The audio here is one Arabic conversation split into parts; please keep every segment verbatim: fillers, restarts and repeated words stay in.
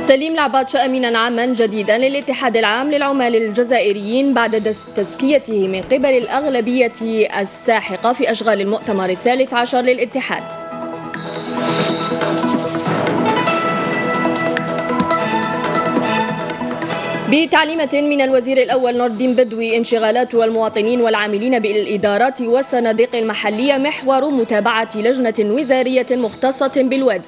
سليم العبادشة أمينا عاما جديدا للاتحاد العام للعمال الجزائريين بعد تزكيته من قبل الأغلبية الساحقة في أشغال المؤتمر الثالث عشر للاتحاد. بتعليمة من الوزير الأول نور الدين بدوي، انشغالات المواطنين والعاملين بالإدارات والصناديق المحلية محور متابعة لجنة وزارية مختصة بالوادي.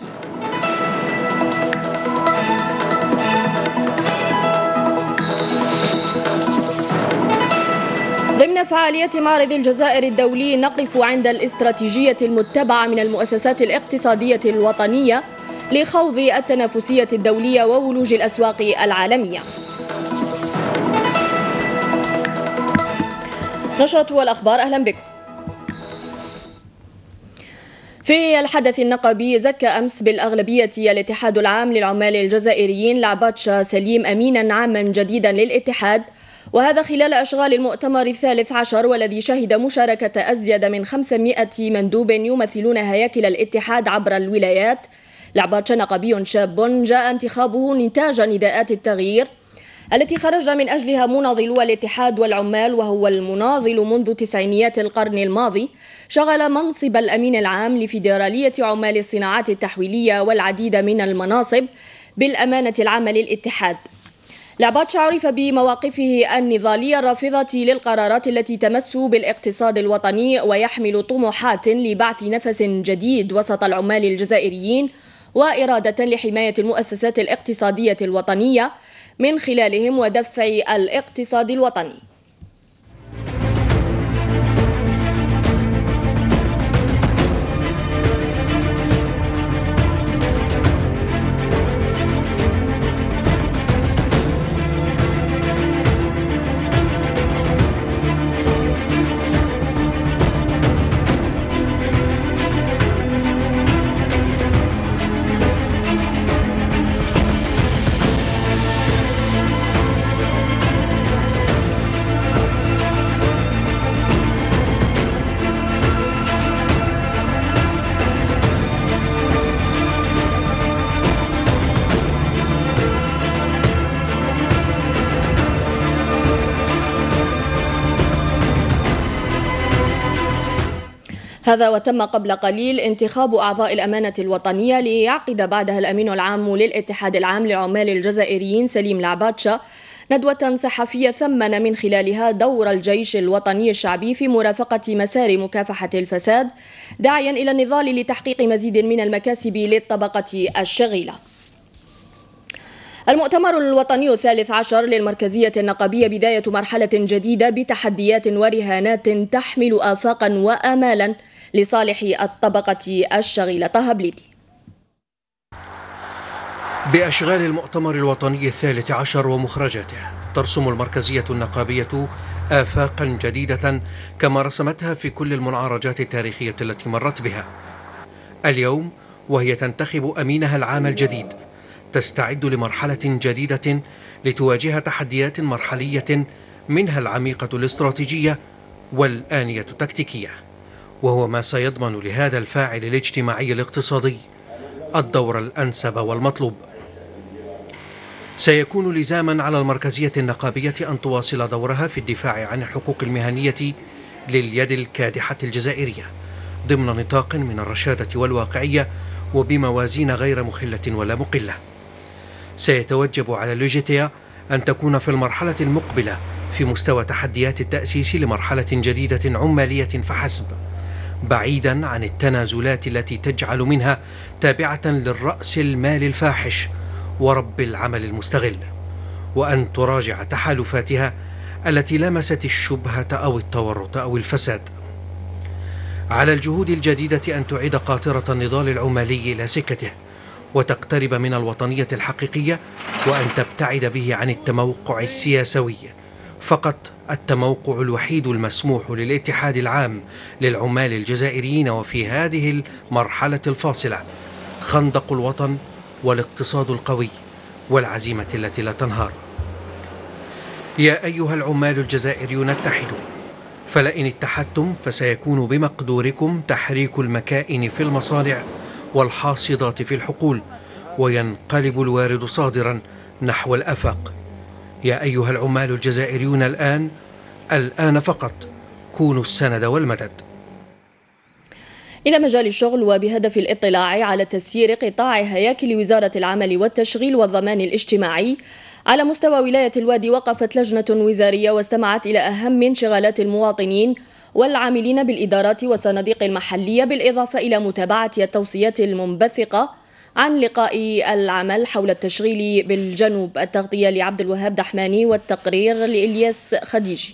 ضمن فعالية معرض الجزائر الدولي نقف عند الاستراتيجية المتبعة من المؤسسات الاقتصادية الوطنية لخوض التنافسية الدولية وولوج الأسواق العالمية. نشرة والأخبار، أهلا بكم. في الحدث النقبي زكى أمس بالأغلبية الاتحاد العام للعمال الجزائريين العبادشة سليم أمينا عاما جديدا للاتحاد، وهذا خلال أشغال المؤتمر الثالث عشر والذي شهد مشاركة أزيد من خمسمائة مندوب يمثلون هياكل الاتحاد عبر الولايات. العبادشة نقبي شاب جاء انتخابه نتاج نداءات التغيير التي خرج من أجلها مناضلو الاتحاد والعمال، وهو المناضل منذ تسعينيات القرن الماضي. شغل منصب الأمين العام لفيدرالية عمال الصناعات التحويلية والعديد من المناصب بالأمانة العامة للاتحاد. العبادشة عرف بمواقفه النضالية الرافضة للقرارات التي تمس بالاقتصاد الوطني ويحمل طموحات لبعث نفس جديد وسط العمال الجزائريين وإرادة لحماية المؤسسات الاقتصادية الوطنية من خلالهم ودفع الاقتصاد الوطني. هذا وتم قبل قليل انتخاب أعضاء الأمانة الوطنية ليعقد بعدها الأمين العام للاتحاد العام للعمال الجزائريين سليم العبادشة ندوة صحفية ثمن من خلالها دور الجيش الوطني الشعبي في مرافقة مسار مكافحة الفساد، داعيا إلى النضال لتحقيق مزيد من المكاسب للطبقة الشغيلة. المؤتمر الوطني الثالث عشر للمركزية النقبية بداية مرحلة جديدة بتحديات ورهانات تحمل آفاقا وآمالا لصالح الطبقة الشغيلة. طه بليدي. بأشغال المؤتمر الوطني الثالث عشر ومخرجاته ترسم المركزية النقابية آفاقا جديدة كما رسمتها في كل المنعرجات التاريخية التي مرت بها. اليوم وهي تنتخب أمينها العام الجديد تستعد لمرحلة جديدة لتواجه تحديات مرحلية منها العميقة الاستراتيجية والآنية التكتيكية، وهو ما سيضمن لهذا الفاعل الاجتماعي الاقتصادي الدور الأنسب والمطلوب. سيكون لزاما على المركزية النقابية أن تواصل دورها في الدفاع عن الحقوق المهنية لليد الكادحة الجزائرية ضمن نطاق من الرشادة والواقعية وبموازين غير مخلة ولا مقلة. سيتوجب على لوجيتيا أن تكون في المرحلة المقبلة في مستوى تحديات التأسيس لمرحلة جديدة عمالية فحسب، بعيدا عن التنازلات التي تجعل منها تابعة للرأس المال الفاحش ورب العمل المستغل، وأن تراجع تحالفاتها التي لمست الشبهة أو التورط أو الفساد. على الجهود الجديدة أن تعيد قاطرة النضال العمالي إلى سكته وتقترب من الوطنية الحقيقية، وأن تبتعد به عن التموقع السياسوي. فقط التموقع الوحيد المسموح للاتحاد العام للعمال الجزائريين وفي هذه المرحلة الفاصلة خندق الوطن والاقتصاد القوي والعزيمة التي لا تنهار. يا أيها العمال الجزائريون اتحدوا، فلئن اتحدتم فسيكون بمقدوركم تحريك المكائن في المصانع والحاصدات في الحقول وينقلب الوارد صادرا نحو الآفاق. يا أيها العمال الجزائريون الآن الآن فقط كونوا السند والمدد. إلى مجال الشغل، وبهدف الاطلاع على تسيير قطاع هياكل وزارة العمل والتشغيل والضمان الاجتماعي على مستوى ولاية الوادي، وقفت لجنة وزارية واستمعت إلى أهم انشغالات المواطنين والعاملين بالإدارات والصناديق المحلية، بالإضافة إلى متابعة التوصيات المنبثقة عن لقاء العمل حول التشغيل بالجنوب. التغطية لعبد الوهاب دحماني والتقرير لإلياس خديجي.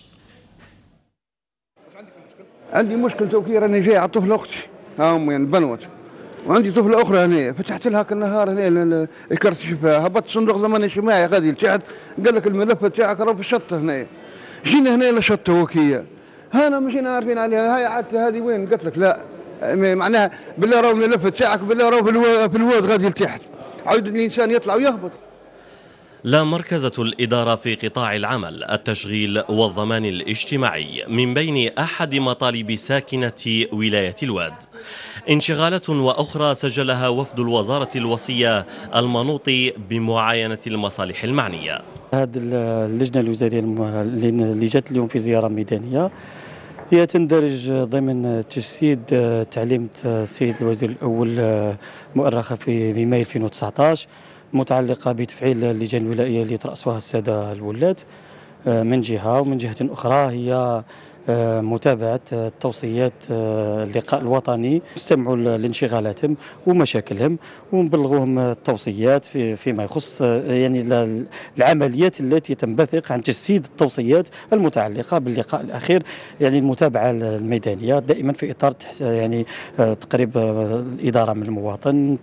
عندي مشكل توكيل، راني جاي على طفله اختي ها امي بنوت، وعندي طفله اخرى هنا، فتحت لها كالنهار هنا الكرت شفاها، هبطت صندوق ضمان اجتماعي غادي لتحت، قال لك الملف تاعك راه في الشطه هنا. جينا هنا لشطه وكيه، هانا مشينا عارفين عليها، هاي عاد هذه وين؟ قالت لك لا معناها بالله راهو الملف تاعك بالله راهو في الواد غادي لتحت، عاود الانسان يطلع ويهبط. لا مركزة الإدارة في قطاع العمل، التشغيل والضمان الاجتماعي من بين أحد مطالب ساكنة ولاية الواد. انشغالات وأخرى سجلها وفد الوزارة الوصية المنوط بمعاينة المصالح المعنية. هذه اللجنة الوزارية اللي جات اليوم في زيارة ميدانية هي تندرج ضمن تجسيد تعليم السيد الوزير الأول مؤرخة في ماي ألفين وتسعة عشر، متعلقة بتفعيل اللجان الولائية اللي ترأسها السادة الولاة من جهة، ومن جهة أخرى هي متابعة التوصيات اللقاء الوطني، نستمعوا لانشغالاتهم ومشاكلهم ونبلغوهم التوصيات في فيما يخص يعني العمليات التي تنبثق عن تجسيد التوصيات المتعلقة باللقاء الأخير، يعني المتابعة الميدانية دائما في إطار يعني تقريب الإدارة من المواطن،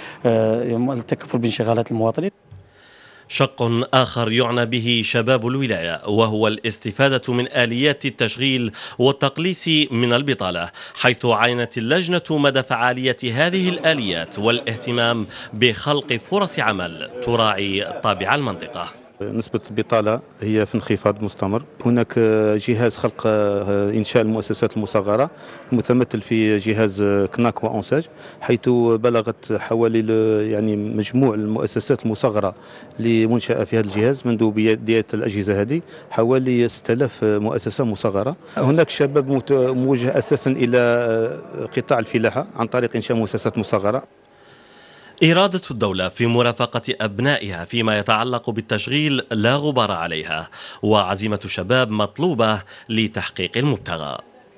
التكفل بانشغالات المواطنين. شق آخر يعنى به شباب الولاية وهو الاستفادة من آليات التشغيل والتقليص من البطالة، حيث عينت اللجنة مدى فعالية هذه الآليات والاهتمام بخلق فرص عمل تراعي طابع المنطقة. نسبة البطالة هي في انخفاض مستمر. هناك جهاز خلق إنشاء المؤسسات المصغرة متمثل في جهاز كناك وأنساج، حيث بلغت حوالي يعني مجموع المؤسسات المصغرة اللي منشأة في هذا الجهاز منذ بداية الأجهزة هذه حوالي ستة آلاف مؤسسة مصغرة. هناك شباب موجه أساسا إلى قطاع الفلاحة عن طريق إنشاء مؤسسات مصغرة. إرادة الدولة في مرافقة أبنائها فيما يتعلق بالتشغيل لا غبار عليها، وعزيمة الشباب مطلوبة لتحقيق المبتغى.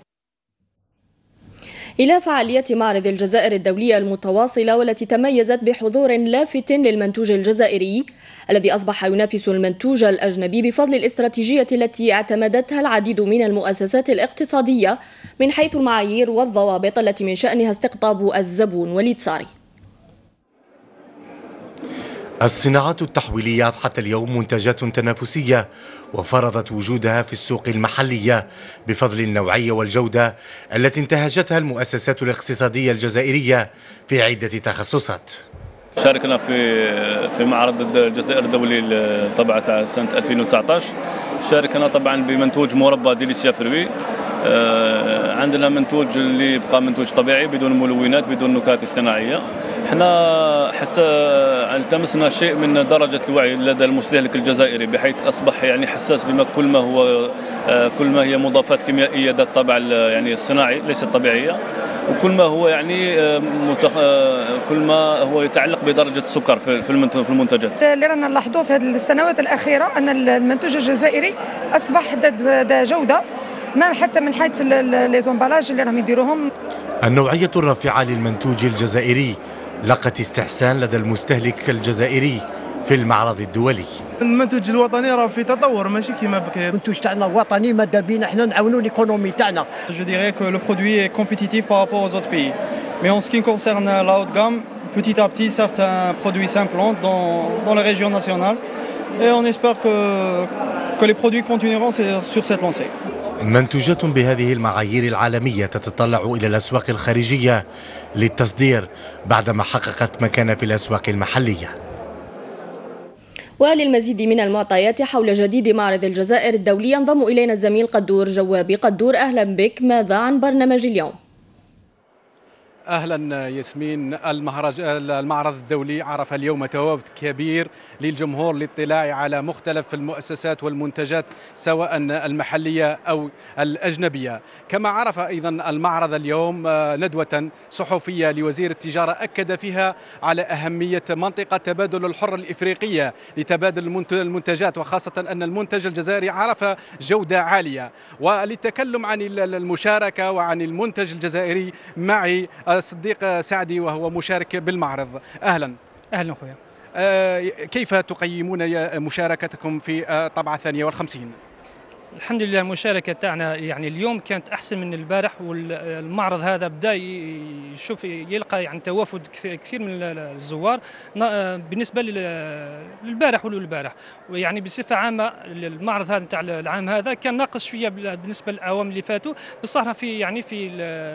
إلى فعالية معرض الجزائر الدولية المتواصلة، والتي تميزت بحضور لافت للمنتوج الجزائري الذي أصبح ينافس المنتوج الأجنبي بفضل الاستراتيجية التي اعتمدتها العديد من المؤسسات الاقتصادية من حيث المعايير والضوابط التي من شأنها استقطاب الزبون. وليد صاري. الصناعات التحويلية حتى اليوم منتجات تنافسية وفرضت وجودها في السوق المحلية بفضل النوعية والجودة التي انتهجتها المؤسسات الاقتصادية الجزائرية في عدة تخصصات. شاركنا في في معرض الجزائر الدولي طبعا سنة ألفين وتسعة عشر. شاركنا طبعا بمنتوج مربى ديليسيا فروي. عندنا منتوج اللي يبقى منتوج طبيعي بدون ملونات بدون نكهات اصطناعيه. احنا حس التمسنا شيء من درجه الوعي لدى المستهلك الجزائري، بحيث اصبح يعني حساس لما كل ما هو كل ما هي مضافات كيميائيه ذات الطابع يعني الصناعي ليست طبيعيه، وكل ما هو يعني متخ... كل ما هو يتعلق بدرجه السكر في المنتجات. اللي رانا نلاحظوه في هذه السنوات الاخيره ان المنتوج الجزائري اصبح ذات جوده، ما حتى من حيث لي زومبالاج اللي راهم يديروهم. النوعية الرافعة للمنتوج الجزائري لقت استحسان لدى المستهلك الجزائري في المعرض الدولي. المنتوج الوطني راه في تطور ماشي كيما بكري. المنتوج تاعنا وطني، ماذا بينا حنا نعاونوا ليكونومي تاعنا. جو ديري كو لو برودوي est compétitif par rapport aux autres pays. Mais en ce qui concerne la haute gamme, petit à petit certains produits s'implantent dans dans les régions nationales et on espère que que les produits continueront sur cette lancée. منتوجات بهذه المعايير العالمية تتطلع إلى الأسواق الخارجية للتصدير بعدما حققت مكانة في الأسواق المحلية. وللمزيد من المعطيات حول جديد معرض الجزائر الدولي ينضم إلينا الزميل قدور جوابي. قدور، أهلا بك، ماذا عن برنامج اليوم؟ اهلا ياسمين. المهرجان المعرض الدولي عرف اليوم تواجد كبير للجمهور للاطلاع على مختلف المؤسسات والمنتجات سواء المحليه او الاجنبيه. كما عرف ايضا المعرض اليوم ندوه صحفيه لوزير التجاره اكد فيها على اهميه منطقه تبادل الحر الافريقيه لتبادل المنتجات، وخاصه ان المنتج الجزائري عرف جوده عاليه. وللتكلم عن المشاركه وعن المنتج الجزائري معي الصديق سعدي وهو مشارك بالمعرض. اهلا. اهلا خويا. أه كيف تقيمون مشاركتكم في الطبعه الثانيه والخمسين؟ الحمد لله المشاركه تاعنا يعني اليوم كانت احسن من البارح، والمعرض هذا بدا يشوف يلقى يعني توافد كثير من الزوار بالنسبه للبارح وللبارح. ويعني بصفه عامه المعرض هذا تاع العام هذا كان ناقص شويه بالنسبه للاعوام اللي فاتوا، بصراحه في يعني في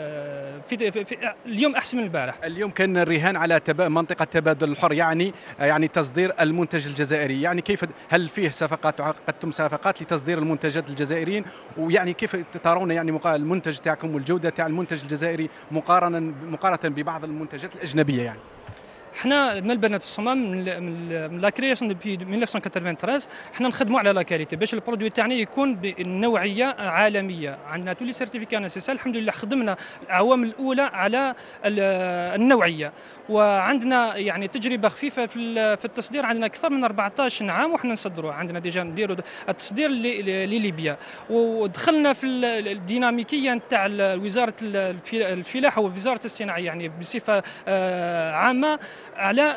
في, في, في اليوم احسن من البارح. اليوم كان الرهان على منطقه تبادل الحر، يعني يعني تصدير المنتج الجزائري. يعني كيف هل فيه صفقات عقدتم صفقات لتصدير المنتجات الجزائريين؟ ويعني كيف ترون يعني المنتج تاعكم والجوده تاع المنتج الجزائري مقارنه مقارنه ببعض المنتجات الاجنبيه؟ يعني حنا من البنات الصمام من لا كرياسيون ديبي ألف وتسعمائة وثمانية وثمانين حنا نخدموا على لا كاليتي باش البرودوي تاعنا يكون بالنوعيه عالميه. عندنا تولي سيرتيفيكا نسيسال الحمد لله، خدمنا الاعوام الاولى على النوعيه، وعندنا يعني تجربه خفيفه في في التصدير. عندنا اكثر من أربعطاش عام وحنا نصدروا، عندنا ديجا نديروا التصدير لليبيا، ودخلنا في الديناميكيه نتاع وزاره الفلاحه ووزاره الصناعه يعني بصفه عامه على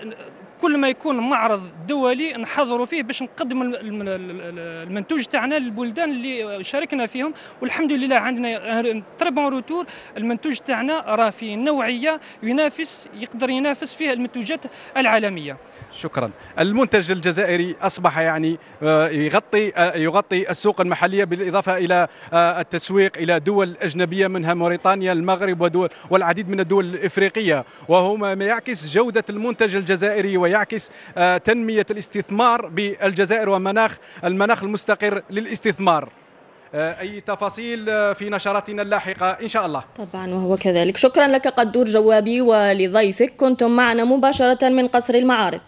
كل ما يكون معرض دولي نحضروا فيه باش نقدموا المنتوج تاعنا للبلدان اللي شاركنا فيهم. والحمد لله عندنا تري بون روتور، المنتوج تاعنا راه فيه نوعيه ينافس يقدر ينافس فيه المنتوجات العالميه. شكرا. المنتج الجزائري اصبح يعني يغطي يغطي السوق المحليه بالاضافه الى التسويق الى دول اجنبيه منها موريتانيا، المغرب ودول والعديد من الدول الافريقيه، وهو ما يعكس جوده المنتج الجزائري ويعكس تنميه الاستثمار بالجزائر ومناخ المناخ المستقر للاستثمار. أي تفاصيل في نشراتنا اللاحقة إن شاء الله. طبعا وهو كذلك. شكرا لك قدور جوابي ولضيفك، كنتم معنا مباشرة من قصر المعارض.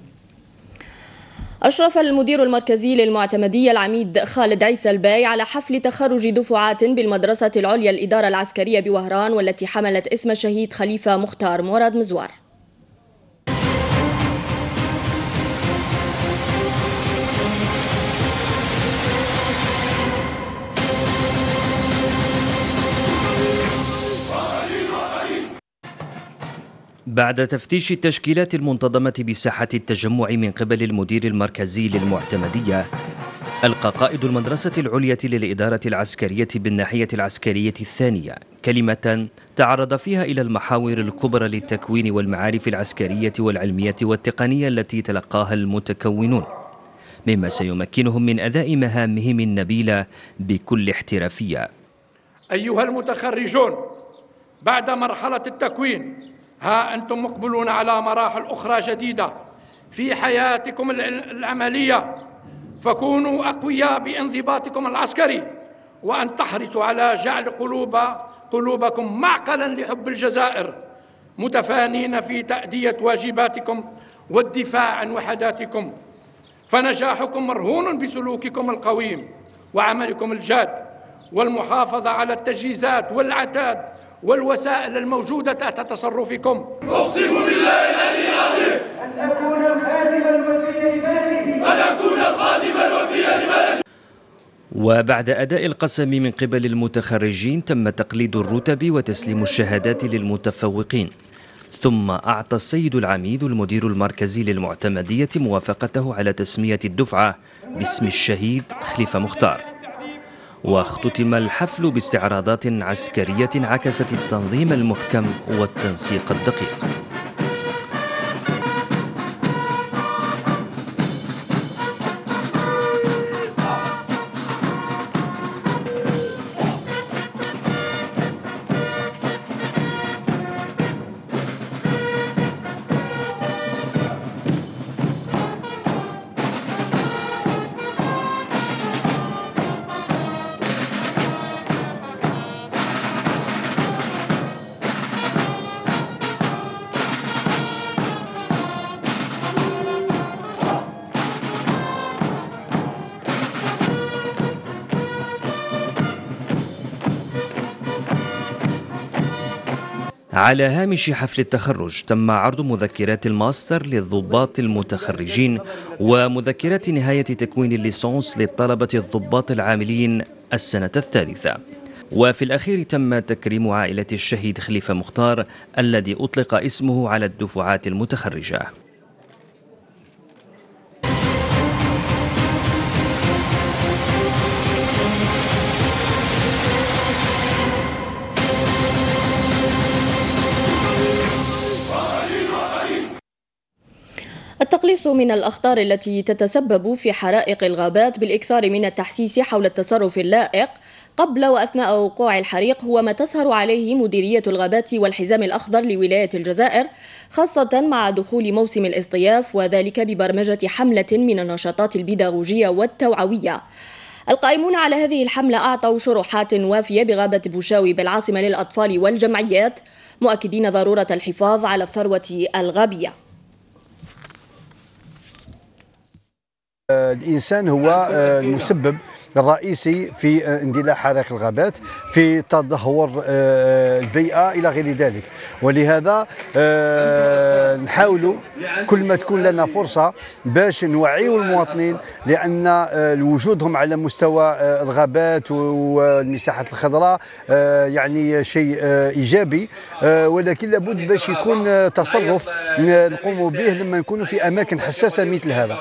أشرف المدير المركزي للمعتمدية العميد خالد عيسى الباي على حفل تخرج دفعات بالمدرسة العليا الإدارة العسكرية بوهران، والتي حملت اسم الشهيد خليفة مختار مراد مزوار. بعد تفتيش التشكيلات المنتظمة بساحة التجمع من قبل المدير المركزي للمعتمدية، ألقى قائد المدرسة العليا للإدارة العسكرية بالناحية العسكرية الثانية كلمة تعرض فيها إلى المحاور الكبرى للتكوين والمعارف العسكرية والعلمية والتقنية التي تلقاها المتكونون، مما سيمكنهم من أداء مهامهم النبيلة بكل احترافية. أيها المتخرجون، بعد مرحلة التكوين ها أنتم مقبلون على مراحل أخرى جديدة في حياتكم العملية، فكونوا أقوياء بانضباطكم العسكري، وأن تحرصوا على جعل قلوب قلوبكم معقلا لحب الجزائر، متفانين في تأدية واجباتكم والدفاع عن وحداتكم، فنجاحكم مرهون بسلوككم القويم وعملكم الجاد والمحافظة على التجهيزات والعتاد والوسائل الموجودة تحت تصرفكم. أقسم بالله العلي العظيم أن أكون خادما وفيا لبلدي أن أكون خادما وفيا لبلدي. وبعد أداء القسم من قبل المتخرجين تم تقليد الرتب وتسليم الشهادات للمتفوقين، ثم أعطى السيد العميد المدير المركزي للمعتمدية موافقته على تسمية الدفعة باسم الشهيد خليفة مختار. واختتم الحفل باستعراضات عسكرية عكست التنظيم المحكم والتنسيق الدقيق. على هامش حفل التخرج تم عرض مذكرات الماستر للضباط المتخرجين ومذكرات نهاية تكوين الليسانس للطلبة الضباط العاملين السنة الثالثة. وفي الأخير تم تكريم عائلة الشهيد خليفة مختار الذي أطلق اسمه على الدفعات المتخرجة. التقليص من الأخطار التي تتسبب في حرائق الغابات بالإكثار من التحسيس حول التصرف اللائق قبل وأثناء وقوع الحريق هو ما تسهر عليه مديرية الغابات والحزام الأخضر لولاية الجزائر، خاصة مع دخول موسم الاصطياف، وذلك ببرمجة حملة من النشاطات البيداغوجية والتوعوية. القائمون على هذه الحملة أعطوا شروحات وافية بغابة بوشاوي بالعاصمة للأطفال والجمعيات، مؤكدين ضرورة الحفاظ على الثروة الغابية. الإنسان هو المسبب الرئيسي في اندلاع حرائق الغابات، في تدهور البيئة إلى غير ذلك، ولهذا نحاول كل ما تكون لنا فرصة باش نوعيوا المواطنين، لأن وجودهم على مستوى الغابات والمساحات الخضراء يعني شيء إيجابي، ولكن لابد باش يكون تصرف نقوم به لما نكونوا في أماكن حساسة مثل هذا.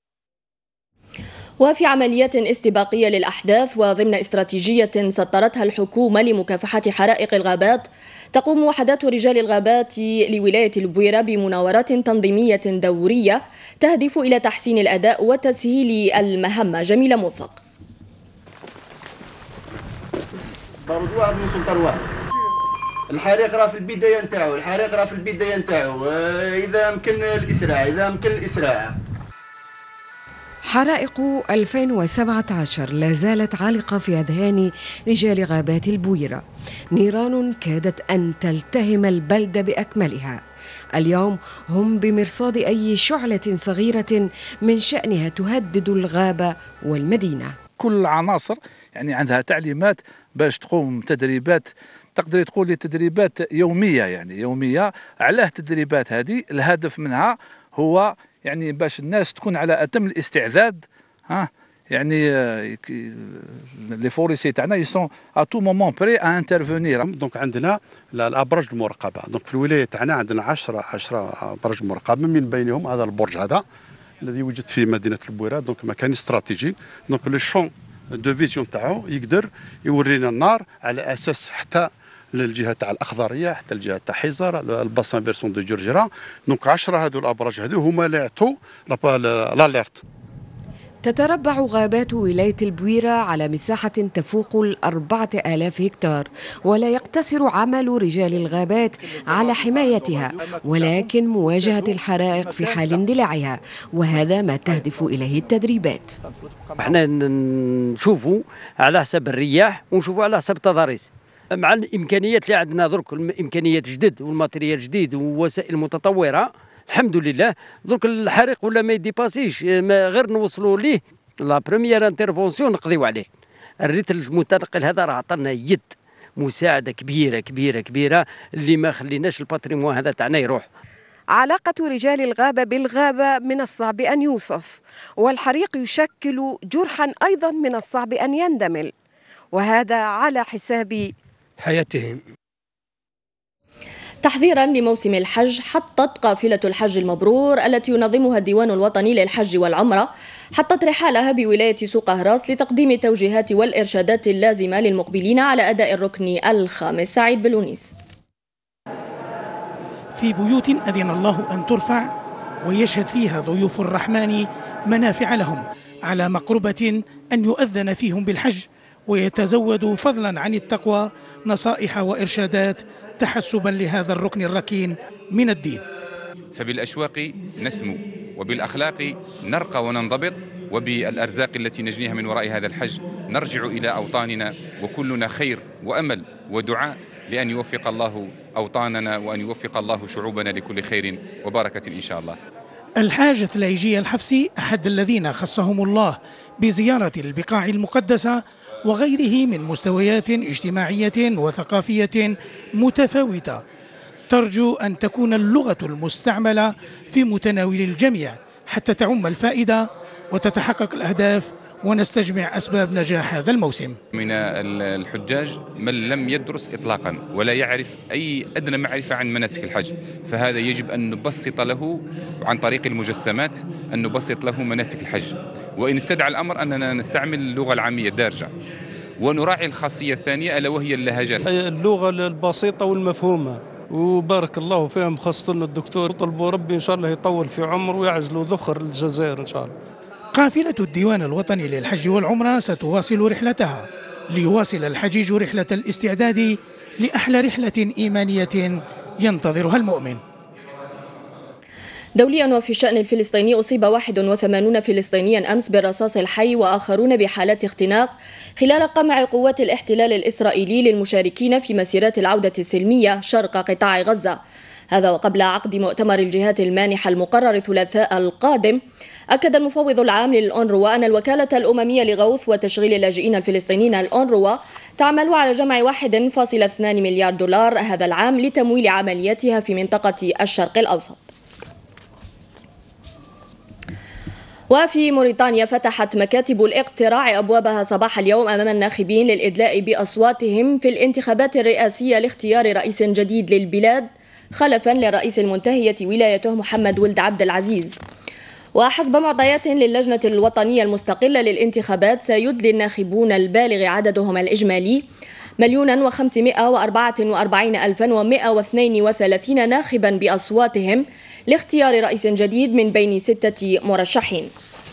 وفي عمليات استباقية للأحداث وضمن استراتيجية سطرتها الحكومة لمكافحة حرائق الغابات، تقوم وحدات رجال الغابات لولاية البويرة بمناورات تنظيمية دورية تهدف إلى تحسين الأداء وتسهيل المهمة. جميلة موفق. بارود واحد من سلطان واحد. الحريق راه في البداية نتاعو، الحريق راه في البداية نتاعو، إذا يمكن الإسراع، إذا يمكن الإسراع. حرائق ألفين وسبعة عشر لا زالت عالقة في أذهان رجال غابات البويرة، نيران كادت أن تلتهم البلدة بأكملها. اليوم هم بمرصاد أي شعلة صغيرة من شأنها تهدد الغابة والمدينة. كل العناصر يعني عندها تعليمات باش تقوم تدريبات، تقدري تقولي تدريبات يومية، يعني يومية. علاه التدريبات هذه الهدف منها هو يعني باش الناس تكون على اتم الاستعداد، ها يعني لي فوريسي تاعنا يسون ا تو مومون بري ا انترفونير. دونك عندنا الابراج المراقبه، دونك في الولايه تاعنا عندنا عشرة عشرة ابراج مراقبه، من بينهم هذا البرج هذا الذي يوجد في مدينه البويره، دونك مكان استراتيجي. دونك لو شون دو فيزيون تاعو يقدر يورينا النار على اساس حتى للجهه تاع الاخضريه، حتى الجهه تاع حيزر، الباسان فيرسون دو جرجره. دونك عشرة هذو الابراج هذو هما اللي يعطوا لاليرت. تتربع غابات ولاية البويرة على مساحة تفوق الأربعة آلاف هكتار، ولا يقتصر عمل رجال الغابات على حمايتها، ولكن مواجهة الحرائق في حال اندلاعها، وهذا ما تهدف إليه التدريبات. احنا نشوفوا على حسب الرياح ونشوفوا على حسب التضاريس، مع الامكانيات اللي عندنا درك، الامكانيات جدد والماتريال جديد ووسائل متطوره الحمد لله. درك الحريق ولا ما يديباسيش، ما غير نوصلوا ليه لا بروميير انترفونسيون نقضيو عليه. الريت المتنقل هذا راه عطانا يد مساعده كبيره كبيره كبيره اللي ما خليناش الباتريمون هذا تاعنا يروح. علاقة رجال الغابة بالغابة من الصعب أن يوصف، والحريق يشكل جرحا أيضا من الصعب أن يندمل، وهذا على حساب حياتهم. تحذيرا لموسم الحج، حطت قافلة الحج المبرور التي ينظمها الديوان الوطني للحج والعمرة حطت رحالها بولاية سوق هراس لتقديم التوجيهات والإرشادات اللازمة للمقبلين على أداء الركن الخامس. سعيد بلونيس. في بيوت أذن الله أن ترفع ويشهد فيها ضيوف الرحمن منافع لهم، على مقربة أن يؤذن فيهم بالحج ويتزودوا فضلا عن التقوى نصائح وإرشادات تحسبا لهذا الركن الركين من الدين. فبالأشواق نسمو، وبالأخلاق نرقى وننضبط، وبالأرزاق التي نجنيها من وراء هذا الحج نرجع إلى أوطاننا، وكلنا خير وأمل ودعاء لأن يوفق الله أوطاننا وأن يوفق الله شعوبنا لكل خير وبركة إن شاء الله. الحاج ثليجي الحفسي أحد الذين خصهم الله بزيارة البقاع المقدسة وغيره من مستويات اجتماعية وثقافية متفاوتة، ترجو أن تكون اللغة المستعملة في متناول الجميع حتى تعم الفائدة وتتحقق الأهداف ونستجمع أسباب نجاح هذا الموسم. من الحجاج من لم يدرس إطلاقا ولا يعرف أي أدنى معرفة عن مناسك الحج، فهذا يجب أن نبسط له عن طريق المجسمات، أن نبسط له مناسك الحج، وإن استدعى الأمر أننا نستعمل اللغة العامية الدارجة، ونراعي الخاصية الثانية ألا وهي اللهجات. اللغة البسيطة والمفهومة، وبارك الله فيهم خاصة الدكتور، طلبوا ربي إن شاء الله يطول في عمر ويعزلوا ذخر للجزائر إن شاء الله. قافلة الديوان الوطني للحج والعمرة ستواصل رحلتها ليواصل الحجيج رحلة الاستعداد لأحلى رحلة إيمانية ينتظرها المؤمن. دوليا وفي الشأن الفلسطيني، أصيب واحد وثمانين فلسطينيا أمس بالرصاص الحي وآخرون بحالات اختناق خلال قمع قوات الاحتلال الإسرائيلي للمشاركين في مسيرات العودة السلمية شرق قطاع غزة. هذا وقبل عقد مؤتمر الجهات المانحة المقرر الثلاثاء القادم. أكد المفوض العام للأونروا أن الوكالة الأممية لغوث وتشغيل اللاجئين الفلسطينيين الأونروا تعمل على جمع واحد فاصلة اثنين مليار دولار هذا العام لتمويل عملياتها في منطقة الشرق الأوسط. وفي موريتانيا، فتحت مكاتب الاقتراع أبوابها صباح اليوم أمام الناخبين للإدلاء بأصواتهم في الانتخابات الرئاسية لاختيار رئيس جديد للبلاد خلفا للرئيس المنتهية ولايته محمد ولد عبد العزيز. وحسب معطيات للجنة الوطنية المستقلة للانتخابات، سيدلي الناخبون البالغ عددهم الإجمالي مليون وخمسمائة وأربعة وأربعين ألفا ومائة واثنين وثلاثين ناخبا بأصواتهم لاختيار رئيس جديد من بين ستة مرشحين.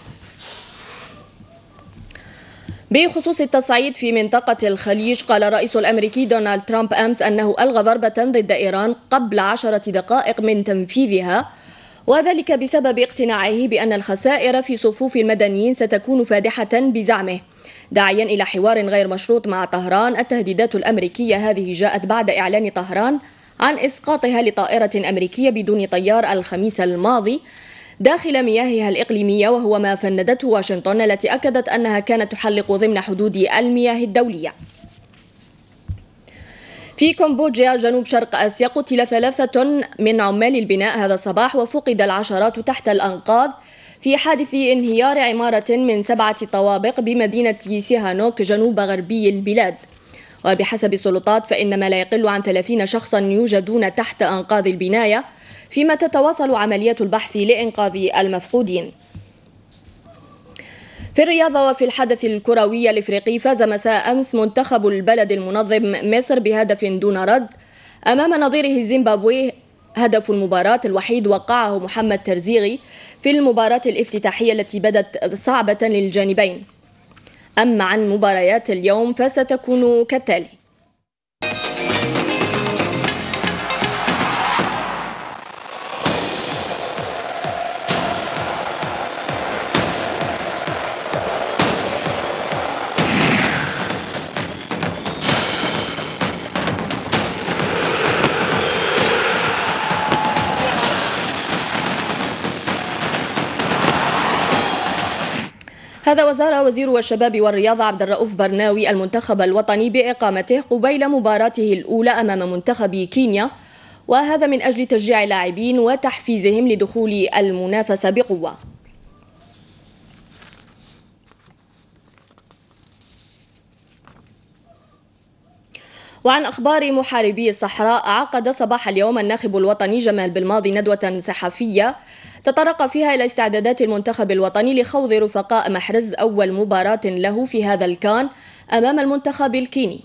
بخصوص التصعيد في منطقة الخليج، قال الرئيس الأمريكي دونالد ترامب أمس أنه ألغى ضربة ضد إيران قبل عشرة دقائق من تنفيذها، وذلك بسبب اقتناعه بأن الخسائر في صفوف المدنيين ستكون فادحة بزعمه، داعيا إلى حوار غير مشروط مع طهران. التهديدات الأمريكية هذه جاءت بعد إعلان طهران عن إسقاطها لطائرة أمريكية بدون طيار الخميس الماضي داخل مياهها الإقليمية، وهو ما فندته واشنطن التي أكدت أنها كانت تحلق ضمن حدود المياه الدولية. في كمبوديا جنوب شرق آسيا، قتل ثلاثة من عمال البناء هذا الصباح وفقد العشرات تحت الأنقاض في حادث انهيار عمارة من سبعة طوابق بمدينة سيهانوك جنوب غربي البلاد. وبحسب السلطات فإن ما لا يقل عن ثلاثين شخصا يوجدون تحت أنقاض البناية، فيما تتواصل عمليات البحث لإنقاذ المفقودين. في الرياضة وفي الحدث الكروي الإفريقي، فاز مساء أمس منتخب البلد المنظم مصر بهدف دون رد أمام نظيره الزيمبابوي. هدف المباراة الوحيد وقعه محمد ترزيغي في المباراة الافتتاحية التي بدت صعبة للجانبين. أما عن مباريات اليوم فستكون كالتالي: هذا وزار وزير الشباب والرياضة عبد الرؤوف برناوي المنتخب الوطني بإقامته قبيل مباراته الأولى أمام منتخب كينيا، وهذا من أجل تشجيع اللاعبين وتحفيزهم لدخول المنافسة بقوة. وعن أخبار محاربي الصحراء، عقد صباح اليوم الناخب الوطني جمال بالماضي ندوة صحفية تطرق فيها إلى استعدادات المنتخب الوطني لخوض رفقاء محرز أول مباراة له في هذا الكان أمام المنتخب الكيني.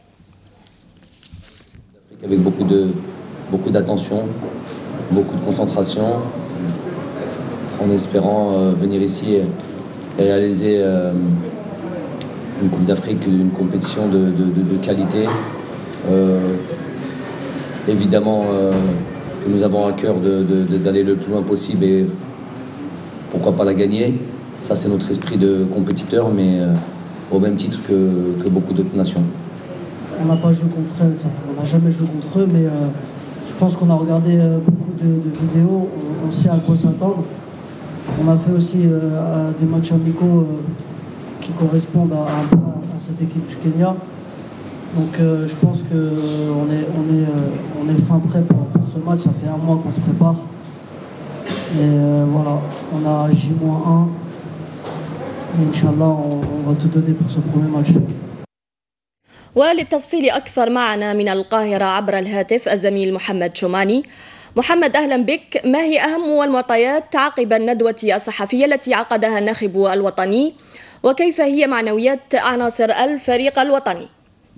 Avec beaucoup de beaucoup d'attention, beaucoup de concentration, en espérant euh, venir ici et réaliser euh, une Coupe d'Afrique, une compétition de, de, de, de qualité. Euh, évidemment euh, que nous avons à cœur de, de, de, d'aller le plus loin possible et pourquoi pas la gagner. Ça c'est notre esprit de compétiteur, mais euh, au même titre que, que beaucoup d'autres nations. On n'a pas joué contre eux, on n'a jamais joué contre eux, mais euh, je pense qu'on a regardé euh, beaucoup de, de vidéos, on, on sait à quoi s'attendre. On a fait aussi euh, des matchs amicaux euh, qui correspondent à, à, à cette équipe du Kenya. Donc euh, je pense qu'on est, on est, euh, on est fin prêt pour, pour pour ce match, ça fait un mois qu'on se prépare. Et euh, voilà, on a J moins un. Et Inch'Allah, on, on va tout donner pour ce premier match. وللتفصيل أكثر معنا من القاهرة عبر الهاتف الزميل محمد شوماني. محمد، أهلا بك. ما هي أهم المعطيات عقب الندوة الصحفية التي عقدها الناخب الوطني، وكيف هي معنويات عناصر الفريق الوطني؟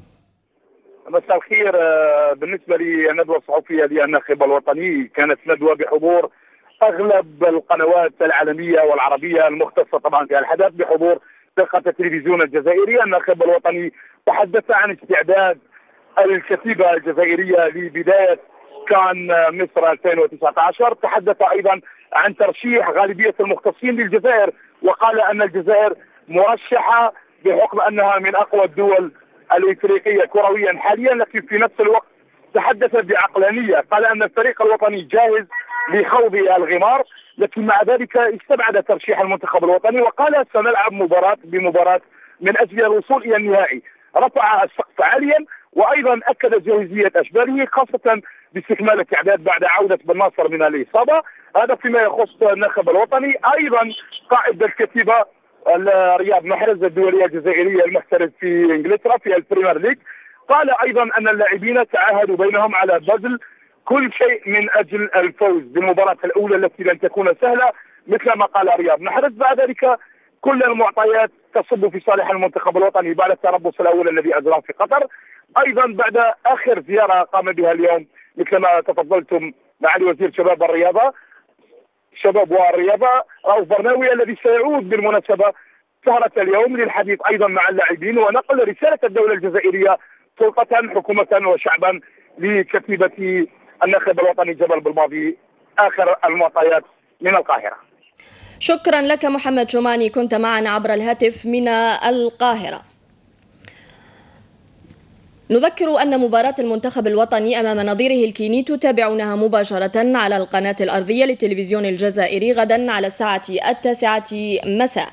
مساء الخير. بالنسبة للندوة الصحفية للناخب الوطني، كانت ندوة بحضور أغلب القنوات العالمية والعربية المختصة طبعا في الحدث، بحضور فرقة التلفزيون الجزائري. الناخب الوطني تحدث عن استعداد الكتيبة الجزائرية لبداية كان مصر ألفين وتسعة عشر. تحدث أيضا عن ترشيح غالبية المختصين للجزائر، وقال أن الجزائر مرشحة بحكم أنها من أقوى الدول الإفريقية كرويا حاليا، لكن في نفس الوقت تحدث بعقلانية. قال أن الفريق الوطني جاهز لخوض الغمار، لكن مع ذلك استبعد ترشيح المنتخب الوطني، وقال سنلعب مباراة بمباراة من أجل الوصول إلى النهائي. رفع السقف عاليا، وأيضا أكد جاهزية أشباله خاصة باستكمال التعداد بعد عودة بن ناصر من الإصابة. هذا فيما يخص الناخب الوطني. أيضا قائد الكتيبة رياض محرز الدولية الجزائرية المحترف في إنجلترا في البريمير ليج، قال أيضا أن اللاعبين تعاهدوا بينهم على بذل كل شيء من أجل الفوز بالمباراة الأولى التي لن تكون سهلة مثل ما قال رياض محرز. بعد ذلك كل المعطيات تصب في صالح المنتخب الوطني بعد التربص الأول الذي أجراه في قطر. أيضا بعد آخر زيارة قام بها اليوم مثل ما تفضلتم معالي وزير شباب الرياضة شباب والرياضة رؤوف برناوي، الذي سيعود بالمناسبة سهرة اليوم للحديث أيضا مع اللاعبين ونقل رسالة الدولة الجزائرية سلطة حكومة وشعبا لكتيبة الناخب الوطني جبل بالماضي. آخر المعطيات من القاهرة. شكرا لك محمد شوماني، كنت معنا عبر الهاتف من القاهرة. نذكر أن مباراة المنتخب الوطني أمام نظيره الكيني تتابعونها مباشرة على القناة الأرضية للتلفزيون الجزائري غدا على الساعة التاسعة مساء.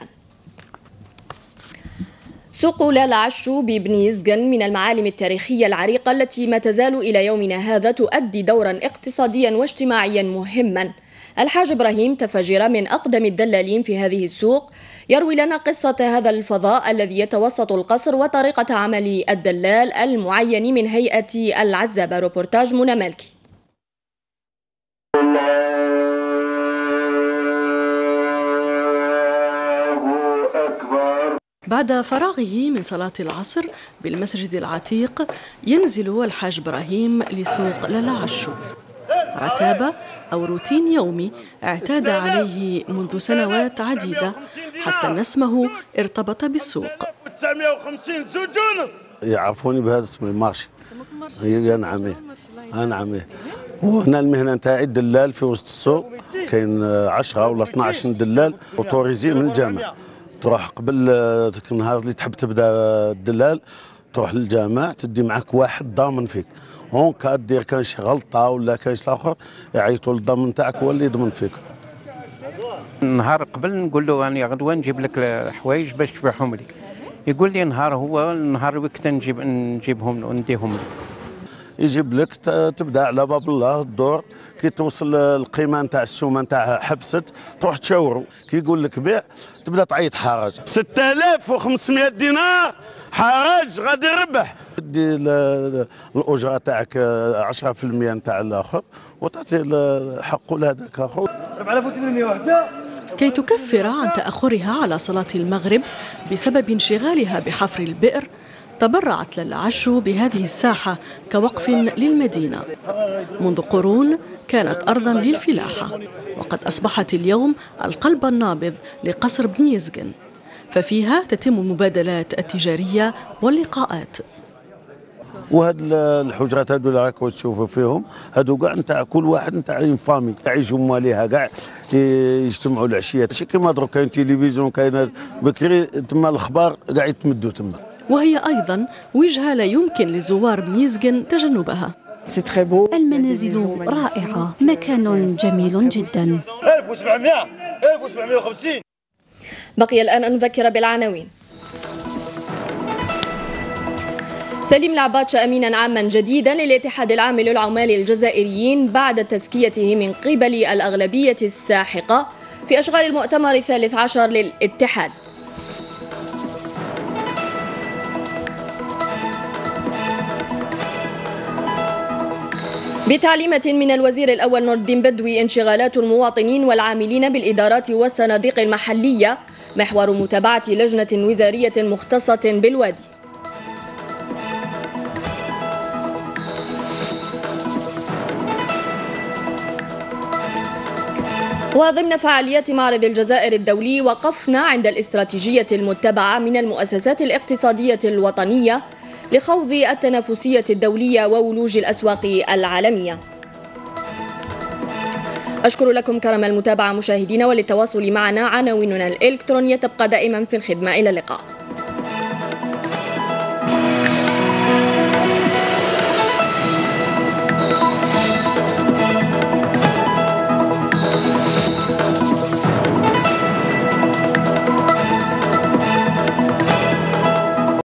سوق لالا عشو ببني زقن من المعالم التاريخية العريقة التي ما تزال إلى يومنا هذا تؤدي دورا اقتصاديا واجتماعيا مهما. الحاج إبراهيم تفجيرة من أقدم الدلالين في هذه السوق يروي لنا قصة هذا الفضاء الذي يتوسط القصر وطريقة عمل الدلال المعين من هيئة العزابة. روبورتاج منى مالكي. بعد فراغه من صلاة العصر بالمسجد العتيق ينزل الحاج إبراهيم لسوق لالا عشو، رتابة أو روتين يومي اعتاد عليه منذ سنوات عديدة حتى أن اسمه ارتبط بالسوق. تسعمائة وخمسين زوج ونص يعرفوني بهذا اسمي مارشي. يا نعم انا نعم. وهنا المهنه نتاعي الدلال في وسط السوق، كاين عشرة ولا اثناش دلال اوتوريزي من الجامعه. تروح قبل النهار اللي تحب تبدا الدلال تروح للجامع تدي معك واحد ضامن فيك، هونك دير كان شي غلطه ولا كان شي اخر يعيطوا للضامن تاعك هو اللي يضمن فيك. النهار قبل نقول له راني غدوه نجيب لك الحوايج باش تبيعهم لي، يقول لي نهار هو النهار وقت نجيب نجيبهم ونديهم لي. يجيب لك تبدا على باب الله الدور، كي توصل القيمه نتاع السومه نتاعها حبست تروح تشاوروا، كي يقول لك بيع تبدا تعيط حرج. ستة آلاف وخمسمائة دينار حرج غادي يربح. تدي الاجره تاعك عشرة بالمئة نتاع الاخر وتعطي حقه لهذاك اخر. أربعة آلاف وثمانمائة وواحد. كي تكفر عن تأخرها على صلاة المغرب بسبب انشغالها بحفر البئر، تبرعت لالا عشو بهذه الساحة كوقف للمدينة. منذ قرون كانت أرضا للفلاحة، وقد أصبحت اليوم القلب النابض لقصر بني زقن، ففيها تتم المبادلات التجارية واللقاءات. وهاد الحجرات هادو اللي راكم تشوفوا فيهم هادو كاع نتاع كل واحد نتاع فامي تاع يجوا عليها كاع يجتمعوا العشيه، ماشي كيما درك كاين تلفزيون كاين بكري تما الاخبار كاع يتمدوا تما. وهي أيضا وجهة لا يمكن لزوار بني زقن تجنبها. المنازل رائعة، مكان جميل جدا. ألف وسبعمائة ألف وسبعمائة وخمسين. بقي الآن أن نذكر بالعناوين. سليم العباتشة أمينا عاما جديدا للاتحاد العام للعمال الجزائريين بعد تزكيته من قبل الأغلبية الساحقة في أشغال المؤتمر الثالث عشر للاتحاد. بتعليمة من الوزير الأول نور الدين بدوي، انشغالات المواطنين والعاملين بالإدارات والصناديق المحلية محور متابعة لجنة وزارية مختصة بالوادي. وضمن فعاليات معرض الجزائر الدولي وقفنا عند الاستراتيجية المتبعة من المؤسسات الاقتصادية الوطنية لخوض التنافسية الدولية وولوج الأسواق العالمية. أشكر لكم كرم المتابعة مشاهدينا، وللتواصل معنا عناويننا الإلكترونية تبقى دائما في الخدمة. إلى اللقاء.